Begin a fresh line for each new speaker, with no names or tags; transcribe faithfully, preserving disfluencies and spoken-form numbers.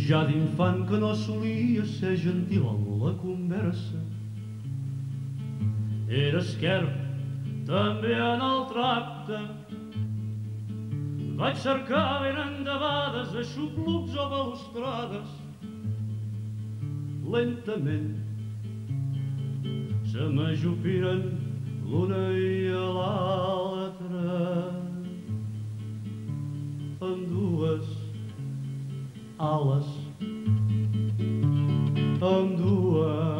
Ja d'infant que no solia ser gentil en la conversa. Era esquerp també en el tracte. Vaig cercar ben endebades aixoplucs o balustrades. Lentament se m'ajupiren l'una i l'altra amb dues ales, amb dues